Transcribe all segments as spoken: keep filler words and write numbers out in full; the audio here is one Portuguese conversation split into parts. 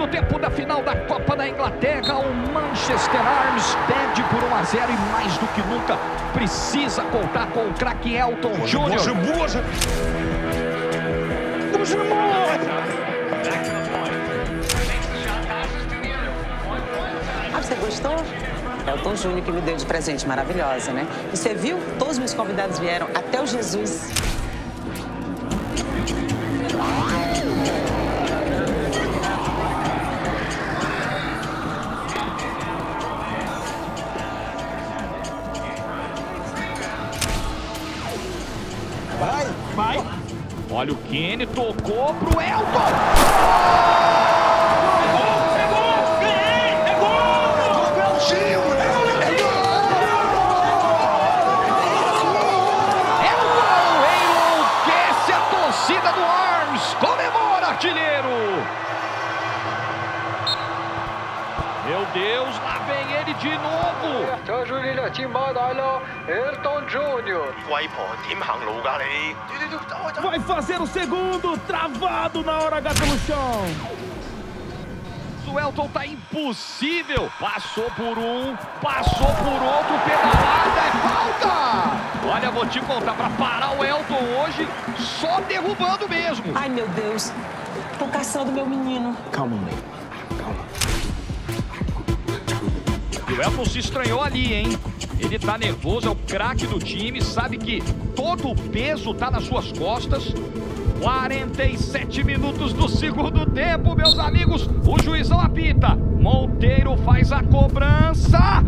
tempo da final da Copa da Inglaterra, o Manchester Arms perde por um a zero e mais do que nunca precisa contar com o craque Elton Júnior. Боже, боже! Боже мой! Ah, você gostou? Elton Júnior que me deu de presente, maravilhosa, né? E você viu? Todos os meus convidados vieram, até o Jesus. Vai! Vai! Olha o Kenny, tocou pro Elton! Torcida do Arms comemora, artilheiro! Meu Deus, lá vem ele de novo! Elton Júnior. Vai fazer o segundo, travado na hora H pelo chão. O Elton tá impossível. Passou por um, passou por outro, pedalada, é falta! Olha, vou te contar, pra parar o Elton hoje, só derrubando mesmo. Ai, meu Deus. Tô caçando meu menino. Calma, mãe. Calma. E o Elton se estranhou ali, hein? Ele tá nervoso, é o craque do time, sabe que todo o peso tá nas suas costas. quarenta e sete minutos do segundo tempo, meus amigos. O juizão apita. Monteiro faz a cobrança.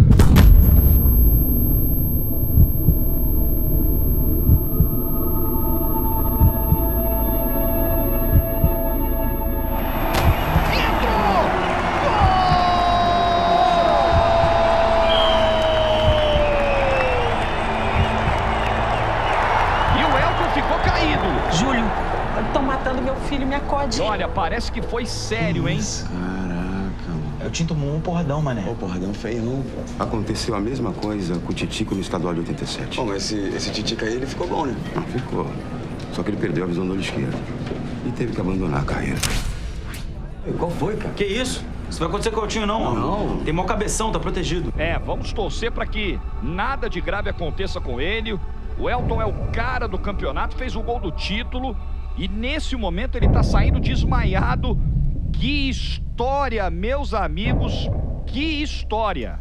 Júlio, estão matando meu filho, me acode. Olha, parece que foi sério, hein? Caraca, mano. Eu tinha tomado um porradão, mané. Ô, porradão feião. Aconteceu a mesma coisa com o Titico no estadual de oitenta e sete. Bom, esse, esse Titico aí, ele ficou bom, né? Não, ficou. Só que ele perdeu a visão do olho esquerdo. E teve que abandonar a carreira. Qual foi, cara? Que isso? Isso vai acontecer com o Coutinho, não? Não. Tem mó cabeção, tá protegido. É, vamos torcer para que nada de grave aconteça com ele. O Elton é o cara do campeonato, fez o gol do título e nesse momento ele tá saindo desmaiado. Que história, meus amigos, que história!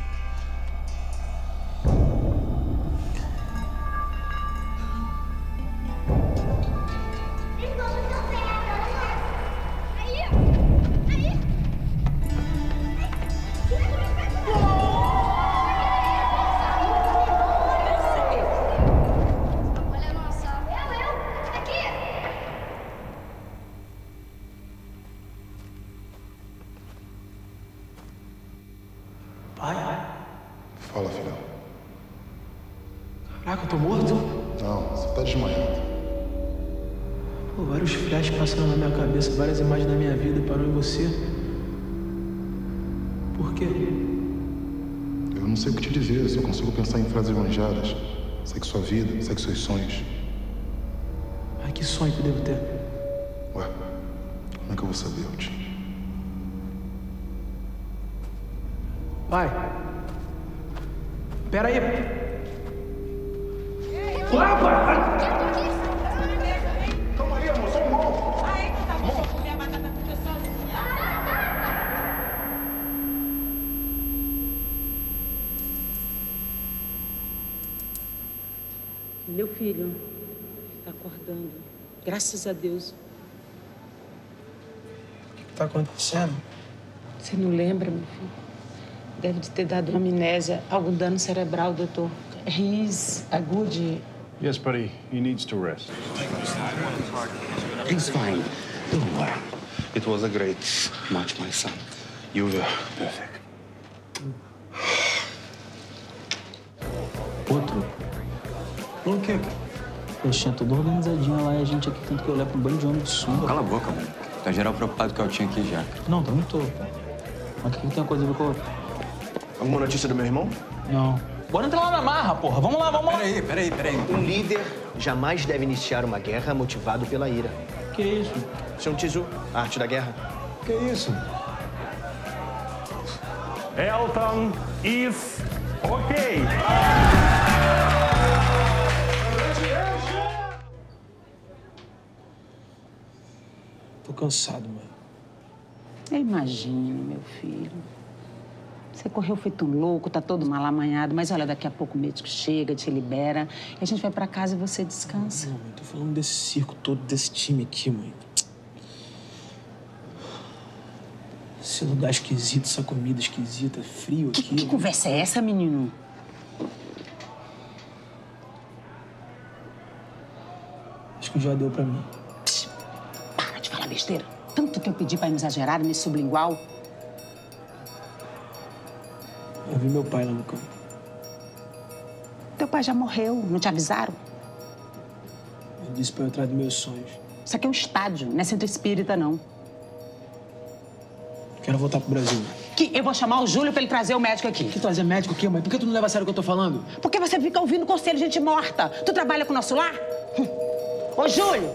Pai? Fala, filhão. Caraca, eu tô morto? Não, você tá desmaiado. Pô, vários flashes passando na minha cabeça, várias imagens da minha vida, parou em você. Por quê? Eu não sei o que te dizer, eu só consigo pensar em frases manjadas. Segue sua vida, segue seus sonhos. Ai, que sonho que eu devo ter? Ué, como é que eu vou saber, Elton? Pai. Pera aí. Ué, pai. Calma aí, amor, só um gol. Meu filho está acordando. Graças a Deus. O que tá acontecendo? Você não lembra, meu filho? Deve de ter dado uma amnésia, algum dano cerebral, doutor. He's a good... Yes, buddy. He needs to rest. He's fine. Don't worry. It was a great match, my son. You were perfect. Outro? Por quê, cara? Deixinha tudo organizadinho lá e a gente aqui tendo que olhar pro bando de ônibus sunga. Cala a boca, mano. Tá geral preocupado com o Eltinho aqui já. Não, também tô. Mas o que, que tem uma coisa a ver com a outra? Alguma notícia do meu irmão? Não. Bora entrar lá na marra, porra. Vamos lá, vamos lá. Peraí, peraí, peraí. Um líder jamais deve iniciar uma guerra motivado pela ira. Que isso? Sun Tzu, a arte da guerra. Que isso? Elton is okay. Tô cansado, mãe. Eu imagino, meu filho. Você correu feito um louco, tá todo mal amanhado, mas olha, daqui a pouco o médico chega, te libera, e a gente vai pra casa e você descansa. Não, mãe, tô falando desse circo todo, desse time aqui, mãe. Esse lugar esquisito, essa comida esquisita, frio aqui. Que, que conversa é essa, menino? Acho que já deu pra mim. Psh, para de falar besteira. Tanto que eu pedi pra me exagerar nesse sublingual. Eu vi meu pai lá no campo. Teu pai já morreu, não te avisaram? Ele disse pra eu entrar dos meus sonhos. Isso aqui é um estádio, não é centro espírita, não. Quero voltar pro Brasil. Que eu vou chamar o Júlio pra ele trazer o médico aqui. Que trazer médico aqui, mãe? Por que tu não leva a sério o que eu tô falando? Porque você fica ouvindo conselho de gente morta. Tu trabalha com o nosso lar? Hum. Ô, Júlio!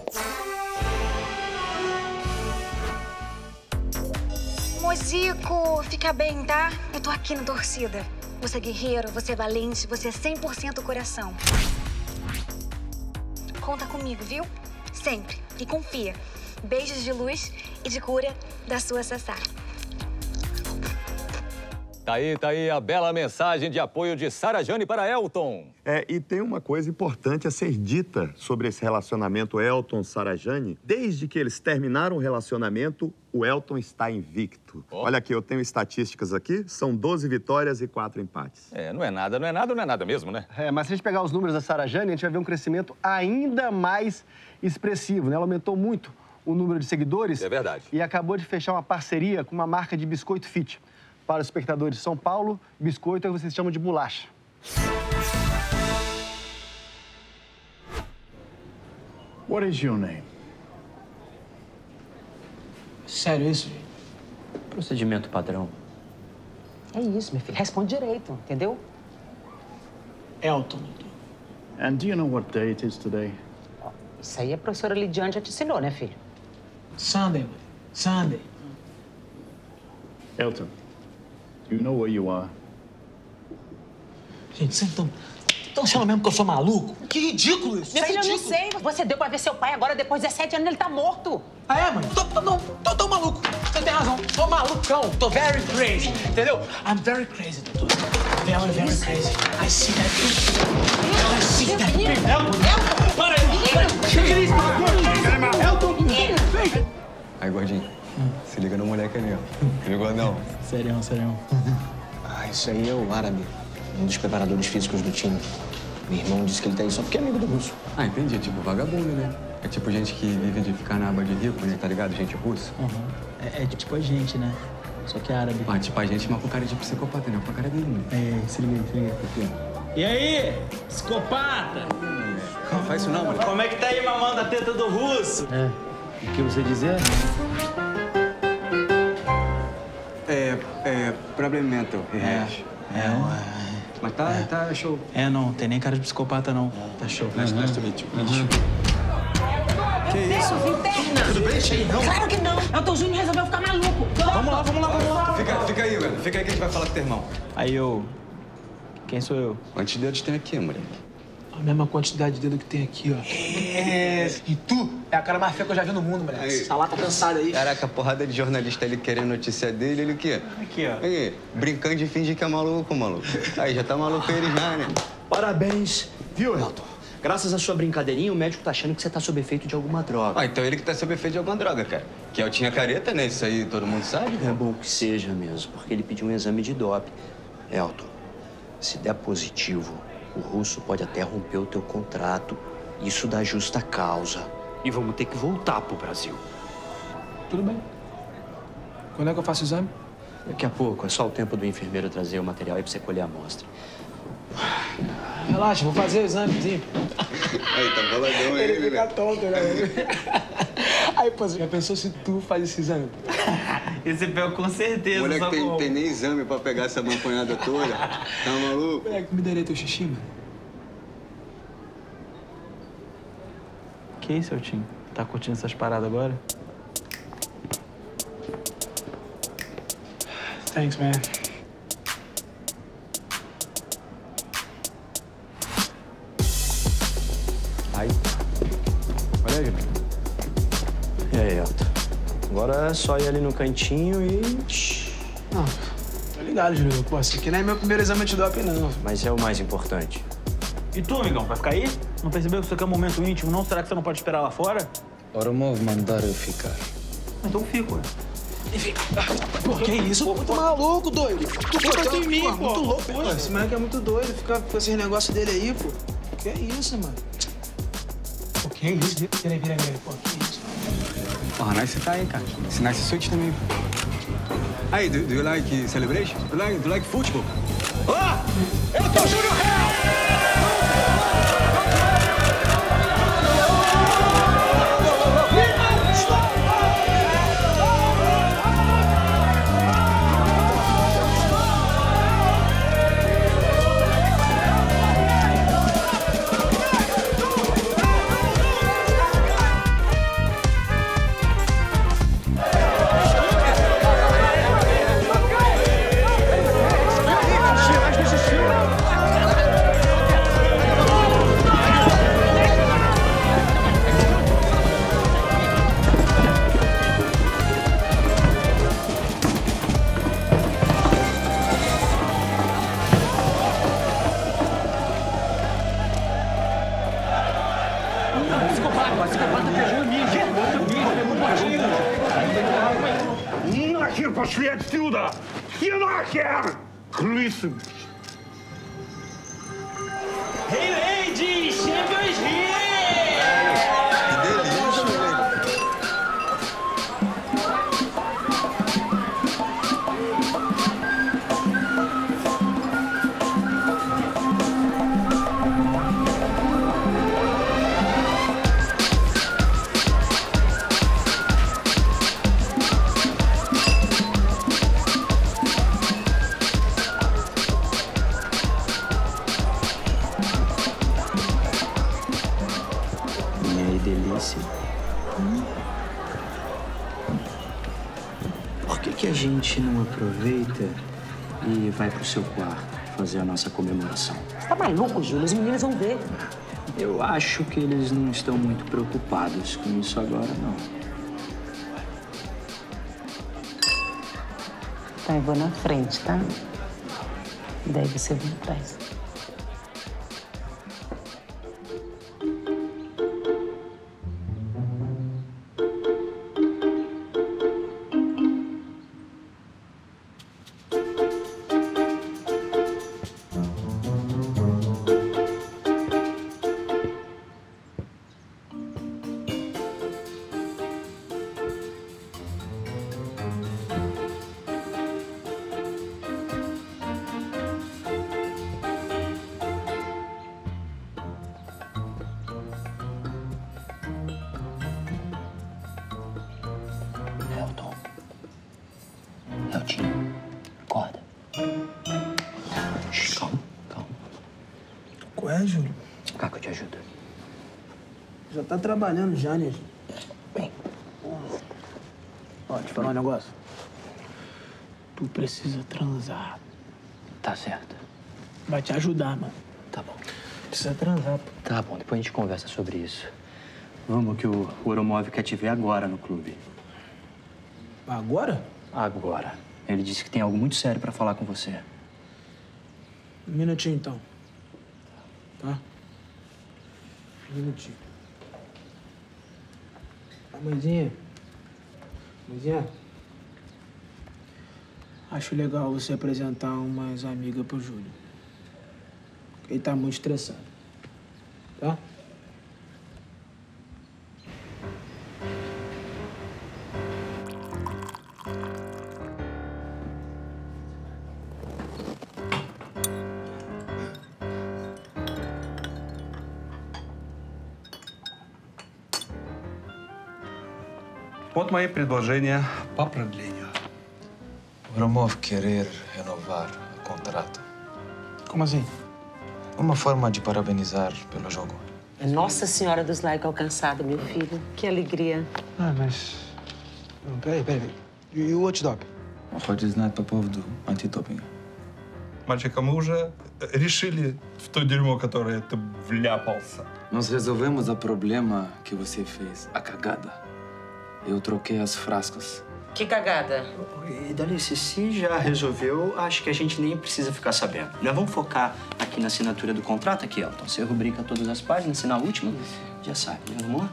Mozico, fica bem, tá? Eu tô aqui na torcida. Você é guerreiro, você é valente, você é cem por cento coração. Conta comigo, viu? Sempre. E confia. Beijos de luz e de cura da sua Sassá. Tá aí, tá aí a bela mensagem de apoio de Sara Jane para Elton. É, e tem uma coisa importante a ser dita sobre esse relacionamento Elton-Sara Jane. Desde que eles terminaram o relacionamento, o Elton está invicto. Oh. Olha aqui, eu tenho estatísticas aqui, são doze vitórias e quatro empates. É, não é nada, não é nada, não é nada mesmo, né? É, mas se a gente pegar os números da Sara Jane, a gente vai ver um crescimento ainda mais expressivo, né? Ela aumentou muito o número de seguidores. É verdade. E acabou de fechar uma parceria com uma marca de biscoito fit. Para os espectadores de São Paulo, biscoito é o que vocês chamam de bolacha. What is your name? Sério isso, gente? Procedimento padrão. É isso, meu filho. Responde direito, entendeu? Elton. And do you know what day it is today? Isso aí a professora Lidiane já te ensinou, né, filho? Sunday, mãe. Sunday. Elton, do you know where you are? Gente, vocês estão... Estão achando mesmo que eu sou maluco? Que ridículo isso! Meu isso filho, é eu não sei. Você deu pra ver seu pai agora, depois de dezessete anos, ele tá morto. Ah, é, mãe? Tô, tô, não, tô, tô maluco. Você tem razão. Tô malucão. Tô very crazy. Entendeu? I'm very crazy, doutor. Very, very crazy. I see that thing. I see that thing. Elton! Elton! Para aí! Elton! Elton! Aí, gordinho. Hum. Se liga no moleque ali, ó. Viu, gordão? Serião, serião. Ah, isso aí é o árabe. Um dos preparadores físicos do time. Meu irmão disse que ele tá aí só porque é amigo do russo. Ah, entendi. Tipo vagabundo, né? É tipo gente que vive de ficar na aba de rico, né? Tá ligado? Gente russa. Uhum. É, é tipo a gente, né? Só que é árabe. Ah, tipo a gente, mas com cara de psicopata, né? Com a cara dele, né? É, se liga aí, se liga aí. E aí, psicopata? Não faz isso não, mano. Como é que tá aí mamando a teta do russo? É. O que você dizer? É, é, problemento. É, é, ué. Mas tá, tá show. É, não, tem nem cara de psicopata, não. Tá show. Nice, nice to meet you. Que isso? Interna! Tudo bem, Chico? Claro que não! Elton Júnior resolveu ficar maluco. Vamos lá, vamos lá, vamos lá. Fica, fica aí, velho. Fica aí que a gente vai falar com teu irmão. Aí, eu... Quem sou eu? Quantos dedos tem aqui, moleque? A mesma quantidade de dedo que tem aqui, ó. É. E tu é a cara mais feia que eu já vi no mundo, moleque. Aí. Tá lá, tá cansado aí. Caraca, porrada de jornalista ali querendo notícia dele, ele o quê? Aqui, ó. Aí, brincando de fingir que é maluco, maluco. Aí, já tá maluco ele já, né? Parabéns, viu, Elton? Graças à sua brincadeirinha, o médico tá achando que você tá sob efeito de alguma droga. Ah, então ele que tá sob efeito de alguma droga, cara. Que eu tinha careta, né? Isso aí todo mundo sabe. É bom que seja mesmo, porque ele pediu um exame de doping. Elton, se der positivo, o russo pode até romper o teu contrato. Isso dá justa causa. E vamos ter que voltar pro Brasil. Tudo bem. Quando é que eu faço o exame? Daqui a pouco. É só o tempo do enfermeiro trazer o material aí pra você colher a amostra. Relaxa, vou fazer o examezinho. Aí, tá boladão aí, ele fica tonto, né? Aí, pô, você já pensou se tu faz esse exame? Esse pé com certeza. Moleque, tem, como... tem nem exame pra pegar essa maconhada toda. Tá maluco? Moleque, me darei teu xixi, mano. Que isso, Eltinho? Tá curtindo essas paradas agora? Thanks, man. Agora é só ir ali no cantinho e... Não, tô ligado, Júlio. Pô, esse aqui não é meu primeiro exame antidoping, não. Mas é o mais importante. E tu, amigão, vai ficar aí? Não percebeu que isso aqui é um momento íntimo, não? Será que você não pode esperar lá fora? Oromov mandaram eu ficar. Então fico, ué. Enfim. Pô, que isso? Pô, tu maluco, doido? Tu botou em mim, pô. Muito louco, pô. Esse moleque é muito doido. Ficar com esses negócios dele aí, pô. Que isso, mano? Pô, que isso? Vira aí, vira aí, pô. Que isso? Oh, nice time, cara. It's nice sweet também. Hey, do, do you like celebration? Do you like, do you like football? Ah! Eu tô Júlio Real! Нахер пошли отсюда! И нахер! Крысы! Hey, ladies! Champions here! Delícia. Hum. Por que que a gente não aproveita e vai pro seu quarto fazer a nossa comemoração? Você tá maluco, Júlio? Os meninos vão ver. Eu acho que eles não estão muito preocupados com isso agora, não. Tá, eu vou na frente, tá? Daí você vem atrás. Elton. Eltinho, acorda. Calma, calma. Qual é, Júlio? Cá que eu te ajudo. Já tá trabalhando já, né? Bem. Ó, te falar um negócio. Tu precisa transar. Tá certo. Vai te ajudar, mano. Tá bom. Precisa transar, pô. Tá bom, depois a gente conversa sobre isso. Vamos que o Oromov quer te ver agora no clube. Agora? Agora. Ele disse que tem algo muito sério pra falar com você. Um minutinho, então. Tá? Um minutinho. Ah, mãezinha. Mãezinha. Acho legal você apresentar umas amigas pro Júlio. Ele tá muito estressado. Tá? Вот мои предложения по продлению. Oromov querer renovar o contrato. Como assim? Uma forma de parabenizar pelo jogo. É Nossa Senhora dos Likes alcançada, meu filho. Que alegria. Ah, mas... Não, peraí, peraí. E o antidoping? Хочет знать по поводу антидопинга. Мальчик, а мы уже решили в то дерьмо, которое ты вляпался. Nós resolvemos a problema que você fez, a cagada. Eu troquei as frascas. Que cagada. E Dalice, se já resolveu, acho que a gente nem precisa ficar sabendo. Nós vamos focar aqui na assinatura do contrato, aqui, Elton. Você rubrica todas as páginas, assina a última, já sabe, né, amor?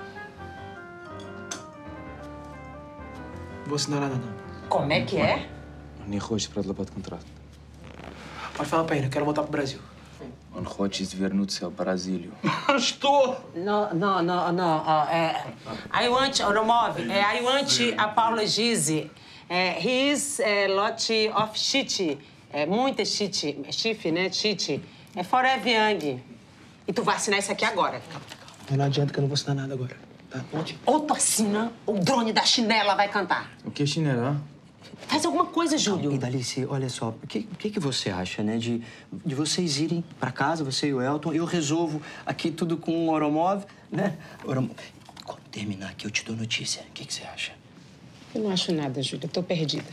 Vou assinar nada, não. Como é que é? Не хочешь продлевать контракт. Pode falar pra ele, eu quero voltar pro Brasil. Он хочет вернуться в Бразилию. Estou! Não, não, não, não. Uh, é, I want, Oromov, é, I want apologize. É, he is a lot of shit. É, muita shit. Chifre, né? Shit. É forever young. E tu vai assinar isso aqui agora. Mas não adianta que eu não vou assinar nada agora, tá? Ou tu assina, ou o drone da chinela vai cantar. O que é chinela? Faz alguma coisa, Júlio. E Dalice, olha só, o que, o que, que você acha, né? De, de vocês irem pra casa, você e o Elton, eu resolvo aqui tudo com o Oromov, né? Oromov. Quando terminar aqui, eu te dou notícia. O que, que você acha? Eu não acho nada, Júlio. Eu tô perdida.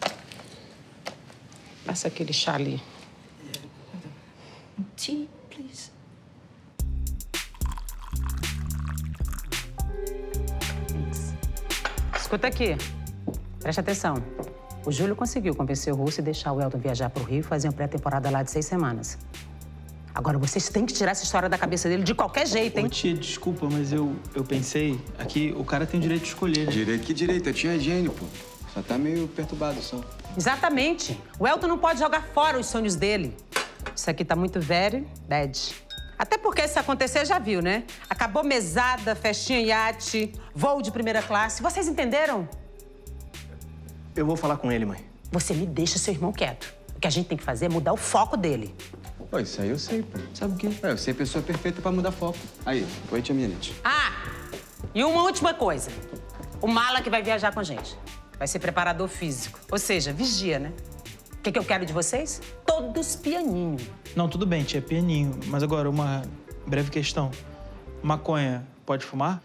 Passa aquele chá ali. Tea, please. Escuta aqui. Presta atenção. O Júlio conseguiu convencer o Russo e deixar o Elton viajar pro Rio e fazer uma pré-temporada lá de seis semanas. Agora, vocês têm que tirar essa história da cabeça dele de qualquer jeito, hein? Ô, tia, desculpa, mas eu, eu pensei... Aqui, o cara tem o direito de escolher, né? Direito que direito? A tia é gênio, pô. Só tá meio perturbado, só. Exatamente. O Elton não pode jogar fora os sonhos dele. Isso aqui tá muito very bad. Até porque, se acontecer, já viu, né? Acabou mesada, festinha iate, voo de primeira classe. Vocês entenderam? Eu vou falar com ele, mãe. Você me deixa seu irmão quieto. O que a gente tem que fazer é mudar o foco dele. Pô, isso aí eu sei, pô. Sabe o quê? Eu sei a pessoa perfeita pra mudar foco. Aí, oi, tia Minute. Ah, e uma última coisa. O mala que vai viajar com a gente vai ser preparador físico. Ou seja, vigia, né? O que, que eu quero de vocês? Todos pianinho. Não, tudo bem, tia, pianinho. Mas agora, uma breve questão. Maconha, pode fumar?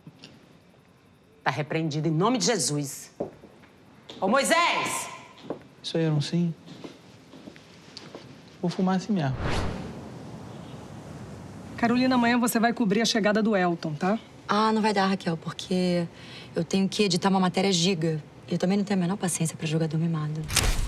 Tá repreendido em nome de Jesus. Ô, Moisés! Isso aí era um sim. Vou fumar assim mesmo. Carolina, amanhã você vai cobrir a chegada do Elton, tá? Ah, não vai dar, Raquel, porque eu tenho que editar uma matéria giga. E eu também não tenho a menor paciência pra jogador mimado.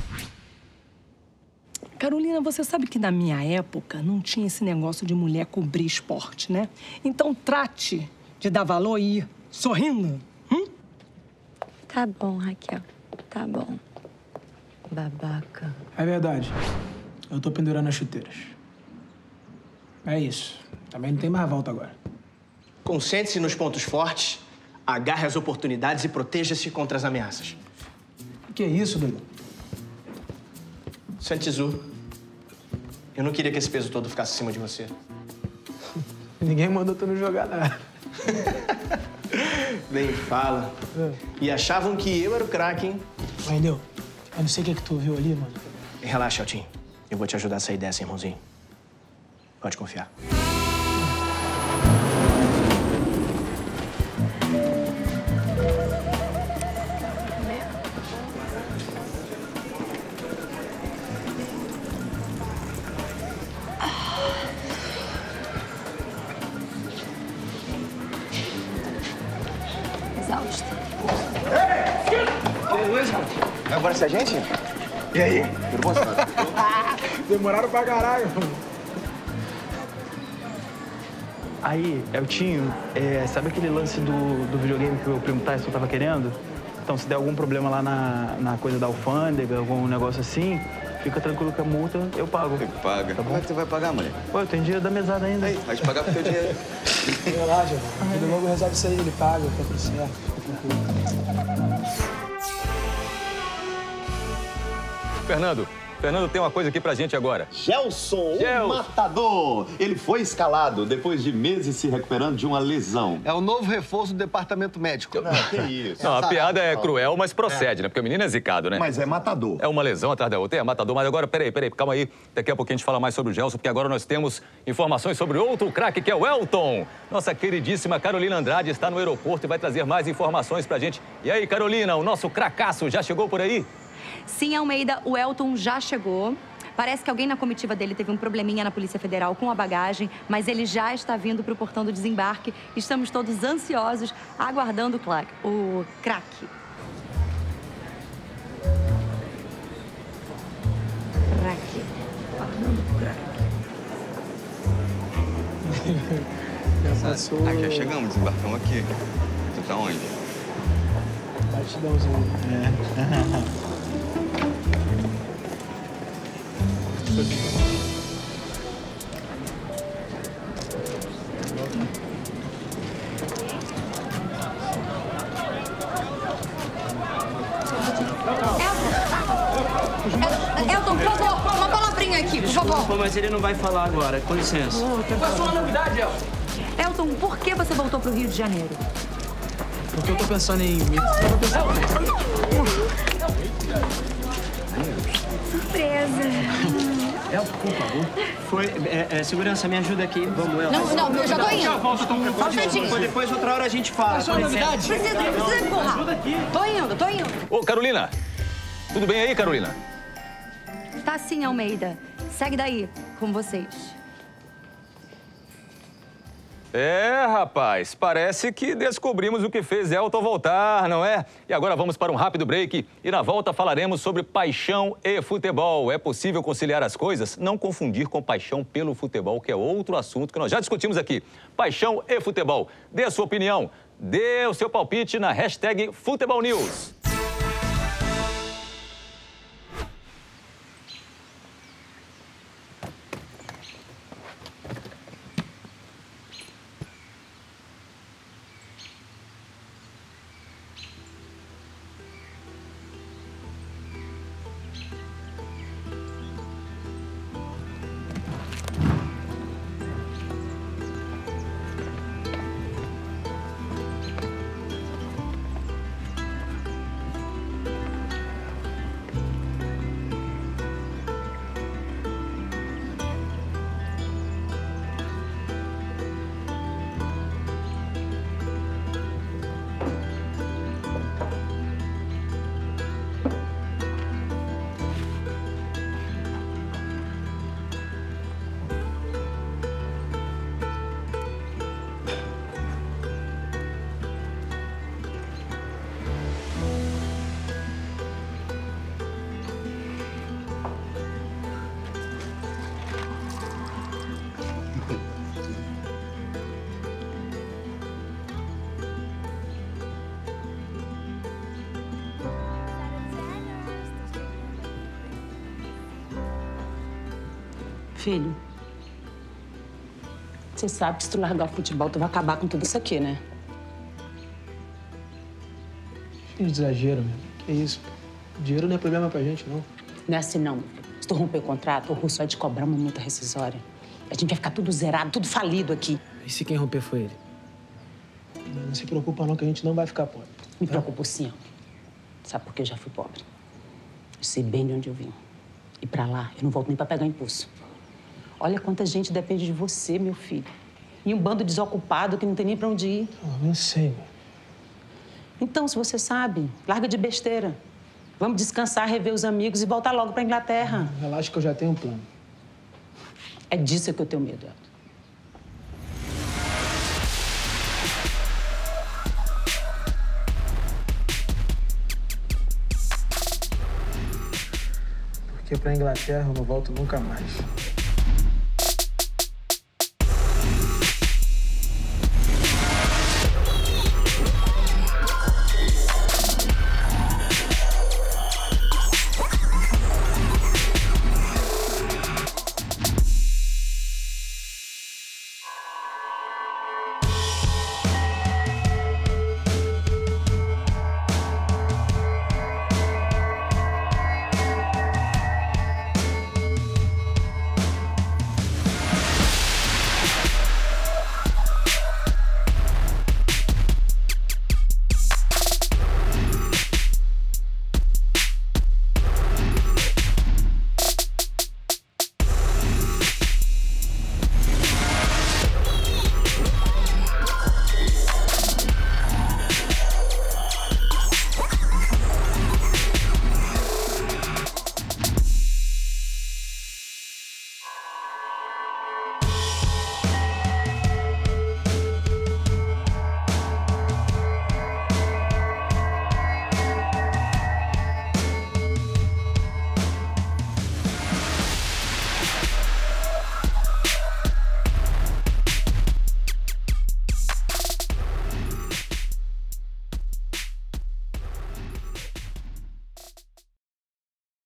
Carolina, você sabe que na minha época não tinha esse negócio de mulher cobrir esporte, né? Então trate de dar valor e ir sorrindo. Hum? Tá bom, Raquel. Tá bom. Babaca. É verdade. Eu tô pendurando as chuteiras. É isso. Também não tem mais volta agora. Concentre-se nos pontos fortes, agarre as oportunidades e proteja-se contra as ameaças. O que é isso, doido? Santizu, eu não queria que esse peso todo ficasse acima de você. Ninguém mandou tu não jogar nada. Nem fala. É. E achavam que eu era o craque, hein? Rendeu. Eu não sei o que é que tu viu ali, mano. Relaxa, Altinho. Eu vou te ajudar a sair dessa, irmãozinho. Pode confiar. Exausto. Beleza? Agora se a gente? E aí? Tudo bom, senhor? Demoraram pra caralho. Aí, Eltinho, é, sabe aquele lance do, do videogame que o primo Tyson tava querendo? Então, se der algum problema lá na, na coisa da alfândega, algum negócio assim, fica tranquilo que a multa eu pago. Você paga. Tá, como é que você vai pagar, mulher? Pô, eu tenho dinheiro da mesada ainda. Aí, pode pagar pro teu dinheiro. Relaxa, mano. Ele logo resolve isso aí, ele paga, tá tudo certo. Fernando, Fernando tem uma coisa aqui pra gente agora. Gelson, Gelson. o matador. Ele foi escalado depois de meses se recuperando de uma lesão. É o novo reforço do departamento médico. Não, que isso. Não, a piada é cruel, mas procede, é. né? Porque o menino é zicado, né? Mas é matador. É uma lesão atrás da outra, é matador. Mas agora, peraí, peraí, calma aí. Daqui a pouquinho a gente fala mais sobre o Gelson, porque agora nós temos informações sobre outro craque, que é o Elton. Nossa queridíssima Carolina Andrade está no aeroporto e vai trazer mais informações pra gente. E aí, Carolina, o nosso cracaço já chegou por aí? Sim, Almeida, o Elton já chegou. Parece que alguém na comitiva dele teve um probleminha na Polícia Federal com a bagagem, mas ele já está vindo para o portão do desembarque. Estamos todos ansiosos, aguardando o crack. O crack. Crack. Aguardando o crack. Já passou... Aqui, já chegamos, desembarcamos aqui. Tu tá onde? Batidãozinho. É. Elton, por favor, uma palavrinha aqui, por favor. Desculpa, mas ele não vai falar agora. Com licença. Qual a sua novidade, Elton? Elton, por que você voltou pro Rio de Janeiro? Porque eu tô pensando em... Surpresa. Elton, por favor. Foi... É, é, segurança, me ajuda aqui. Vamos, Elton. Não, não, eu já tô indo. Já volto, tô Só um instantinho. Depois, outra hora, a gente fala. Qual a sua novidade? Precisa, precisa empurrar. Tô indo, tô indo. Ô, Carolina, tudo bem aí, Carolina? Tá sim, Almeida. Segue daí, com vocês. É, rapaz, parece que descobrimos o que fez Elton voltar, não é? E agora vamos para um rápido break e na volta falaremos sobre paixão e futebol. É possível conciliar as coisas? Não confundir com paixão pelo futebol, que é outro assunto que nós já discutimos aqui. Paixão e futebol. Dê a sua opinião, dê o seu palpite na hashtag Futebol News. Filho, você sabe que se tu largar o futebol, tu vai acabar com tudo isso aqui, né? Filho de exagero, meu. Que isso? Dinheiro não é problema pra gente, não. Não é assim, não. Se tu romper o contrato, o Russo vai te cobrar uma multa rescisória. A gente vai ficar tudo zerado, tudo falido aqui. E se quem romper foi ele? Não se preocupa, não, que a gente não vai ficar pobre. Me preocupo sim, ó. Sabe por que eu já fui pobre? Eu sei bem de onde eu vim. E pra lá, eu não volto nem pra pegar impulso. Olha quanta gente depende de você, meu filho. E um bando desocupado que não tem nem pra onde ir. Oh, eu sei. Então, se você sabe, larga de besteira. Vamos descansar, rever os amigos e voltar logo pra Inglaterra. Relaxa que eu já tenho um plano. É disso que eu tenho medo, Elton. Porque pra Inglaterra eu não volto nunca mais.